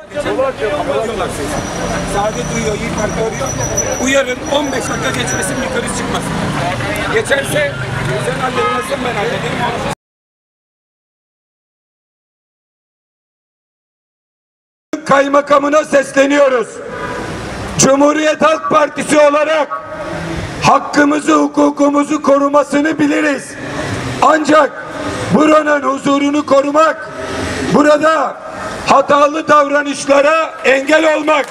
Saadet duyuyor, iyi parti arıyor. Uyarın 15 dakika geçmesin, yukarı çıkmasın. Geçerse sen halletmezsen ben hallederim. Kaymakamına sesleniyoruz. Cumhuriyet Halk Partisi olarak hakkımızı, hukukumuzu korumasını biliriz. Ancak buranın huzurunu korumak, burada hatalı davranışlara engel olmak,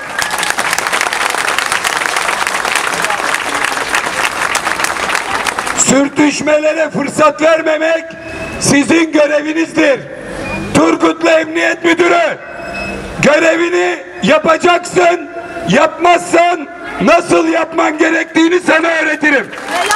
sürtüşmelere fırsat vermemek sizin görevinizdir. Turgutlu Emniyet Müdürü, görevini yapacaksın. Yapmazsan nasıl yapman gerektiğini sana öğretirim.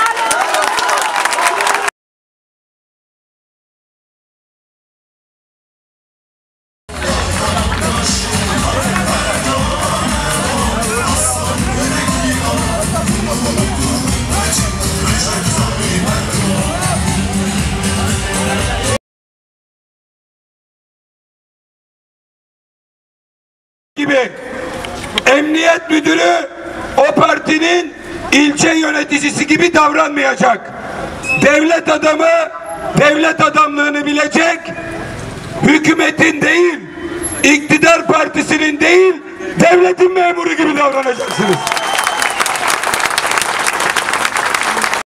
Gibi Emniyet Müdürü o partinin ilçe yöneticisi gibi davranmayacak. Devlet adamı devlet adamlığını bilecek. Hükümetin değil, iktidar partisinin değil, devletin memuru gibi davranacaksınız.